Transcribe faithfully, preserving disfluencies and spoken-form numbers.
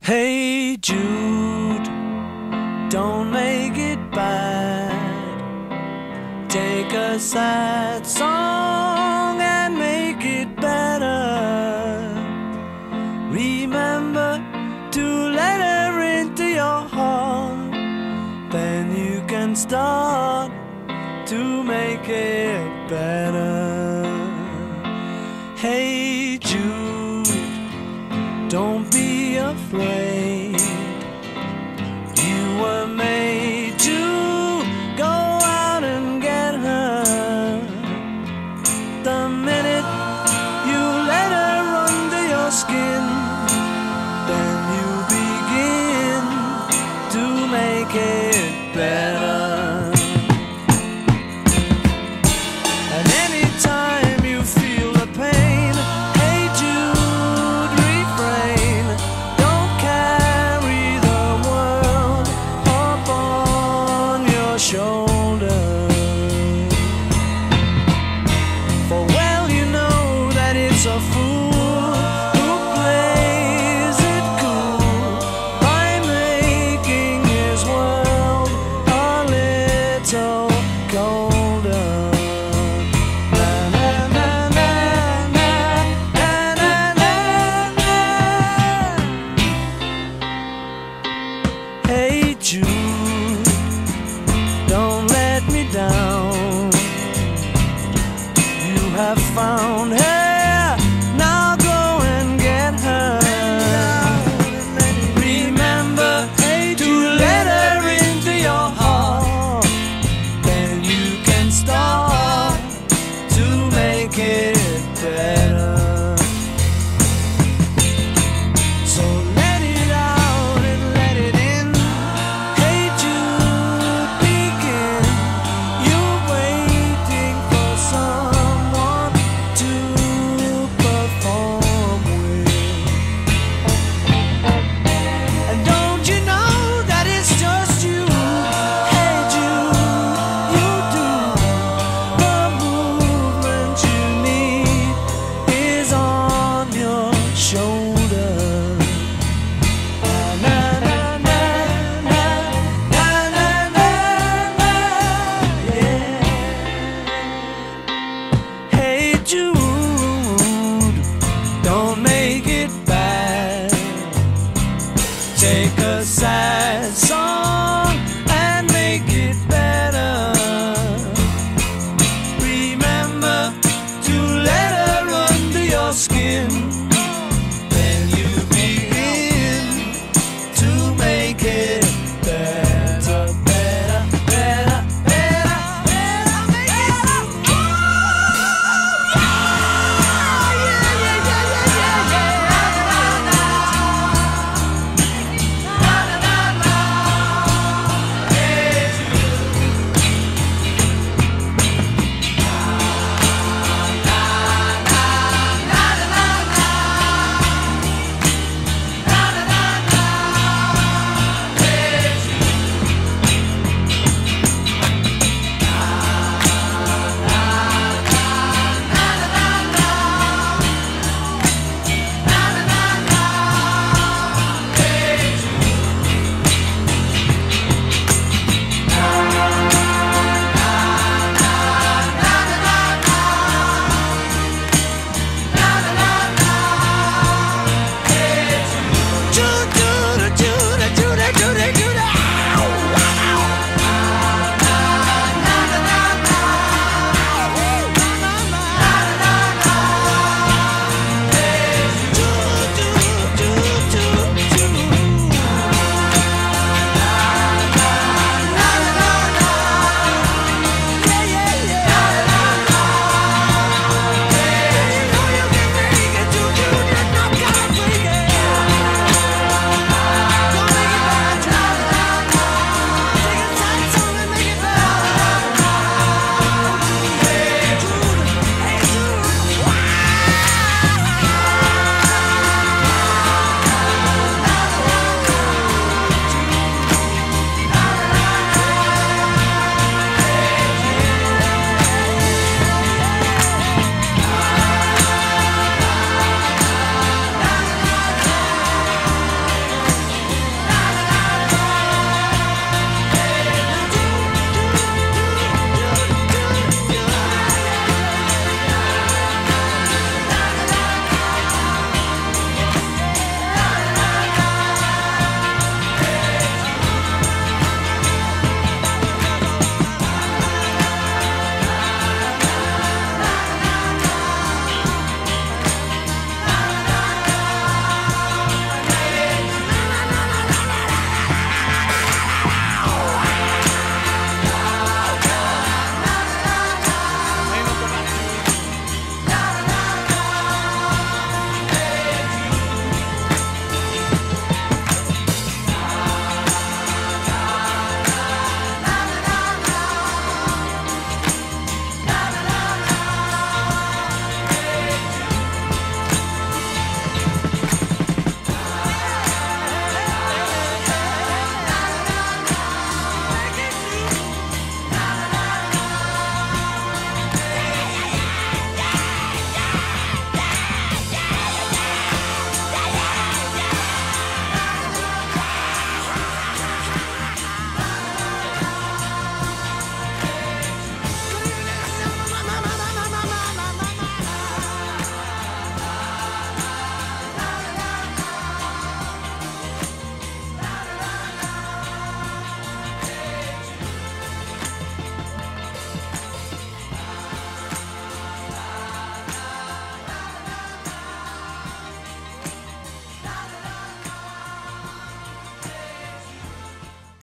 Hey Jude, don't make it bad. Take a sad song and make it better. Remember to let her into your heart, then you can start to make it better. Hey Jude, don't be afraid. You were made to go out and get her. The minute you let her under your skin, then you begin to make it better. And anytime you feel the pain, hey Jude, refrain. Don't carry the world up on your shoulder. For well you know that it's a fool who plays it cool by making his world a little colder. Na, na, na, na, na, na, na, na. Hey Jude, don't let me down. You have found her, now go and get her. Remember to let her into your heart, then you can start to make it better. So let it out and let it in. Hey Jude, begin. You're waiting for someone to perform with. And don't you know that it's just you? Hey Jude, you do. The movement you need is on your shoulder. Na, na, na, na, na, na, na, na, yeah. Hey Jude, don't make it bad. Take a sad song